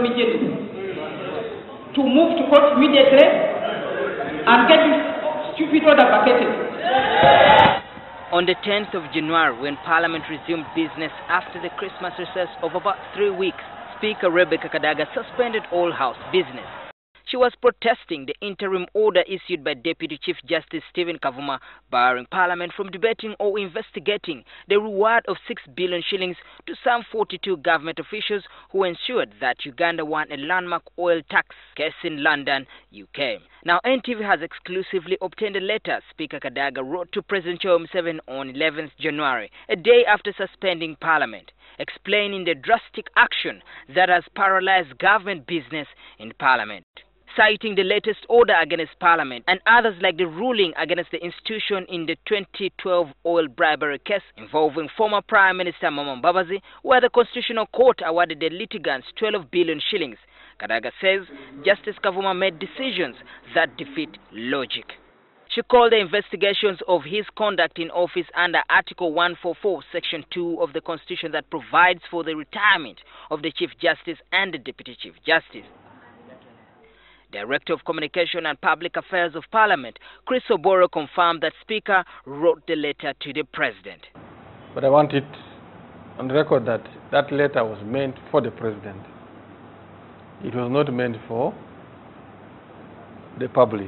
immediately, to move to court immediately and get this stupid order vacated. On the 10th of January, when Parliament resumed business after the Christmas recess of about 3 weeks, Speaker Rebecca Kadaga suspended all House business. She was protesting the interim order issued by Deputy Chief Justice Stephen Kavuma, barring Parliament from debating or investigating the reward of 6 billion shillings to some 42 government officials who ensured that Uganda won a landmark oil tax case in London, UK. Now, NTV has exclusively obtained a letter Speaker Kadaga wrote to President Yoweri Museveni on 11th January, a day after suspending Parliament, explaining the drastic action that has paralyzed government business in Parliament. Citing the latest order against Parliament and others like the ruling against the institution in the 2012 oil bribery case involving former Prime Minister Mama Mbabazi, where the Constitutional Court awarded the litigants 12 billion shillings. Kadaga says Justice Kavuma made decisions that defeat logic. She called the investigations of his conduct in office under Article 144, Section 2 of the Constitution that provides for the retirement of the Chief Justice and the Deputy Chief Justice. Director of Communication and Public Affairs of Parliament, Chris Oboro, confirmed that Speaker wrote the letter to the President. But I want it on record that that letter was meant for the President. It was not meant for the public.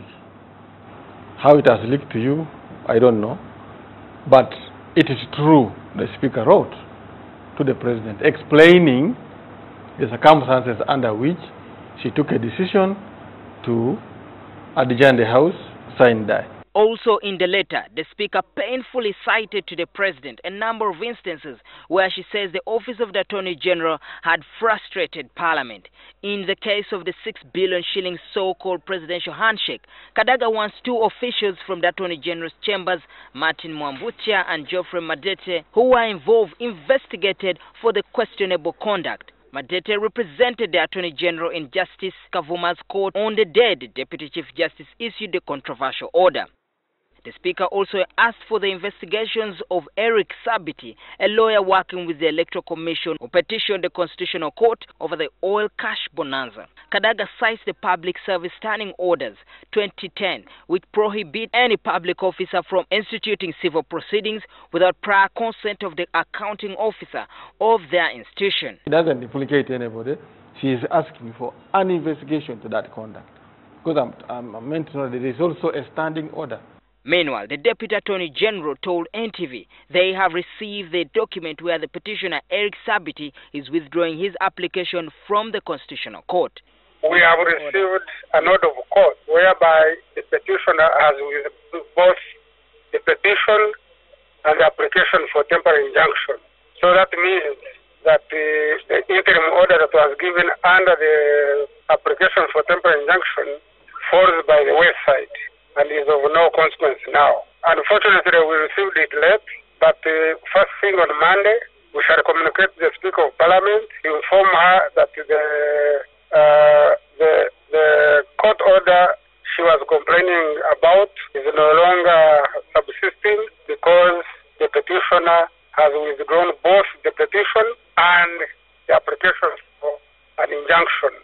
How it has leaked to you, I don't know. But it is true the Speaker wrote to the President explaining the circumstances under which she took a decision to adjourn the House, sign that. Also in the letter, the Speaker painfully cited to the President a number of instances where she says the Office of the Attorney General had frustrated Parliament. In the case of the 6 billion shillings so-called presidential handshake, Kadaga wants 2 officials from the Attorney General's chambers, Martin Mwambutia and Geoffrey Madete, who were involved, investigated for the questionable conduct. Madete represented the Attorney General in Justice Kavuma's court on the day the Deputy Chief Justice issued the controversial order. The Speaker also asked for the investigations of Eric Sabiti, a lawyer working with the Electoral Commission, who petitioned the Constitutional Court over the oil cash bonanza. Kadaga cites the Public Service Standing Orders 2010, which prohibit any public officer from instituting civil proceedings without prior consent of the accounting officer of their institution. It doesn't implicate anybody. She is asking for an investigation to that conduct. Because I'm meant to know that there is also a standing order. Meanwhile, the Deputy Attorney General told NTV they have received the document where the petitioner Eric Sabiti is withdrawing his application from the Constitutional Court. We have received an order of court whereby the petitioner has withdrawn both the petition and the application for temporary injunction. So that means that the interim order that was given under the application for temporary injunction falls by the wayside and is of no consequence now. Unfortunately, we received it late, but first thing on Monday, we shall communicate to the Speaker of Parliament to inform her that the court order she was complaining about is no longer subsisting because the petitioner has withdrawn both the petition and the application for an injunction.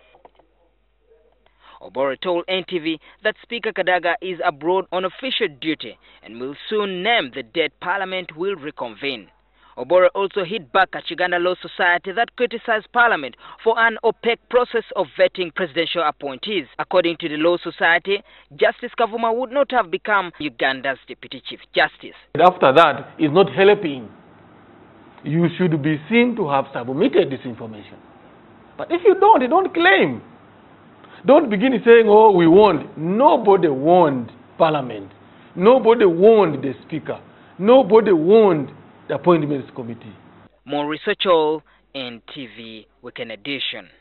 Oboro told NTV that Speaker Kadaga is abroad on official duty and will soon name the date Parliament will reconvene. Oboro also hit back at Uganda Law Society that criticized Parliament for an opaque process of vetting presidential appointees. According to the Law Society, Justice Kavuma would not have become Uganda's Deputy Chief Justice. After that, it's not helping. You should be seen to have submitted this information. But if you don't claim. Don't begin saying, oh, we warned. Nobody warned Parliament. Nobody warned the Speaker. Nobody warned the Appointments Committee. More research all NTV Weekend Edition.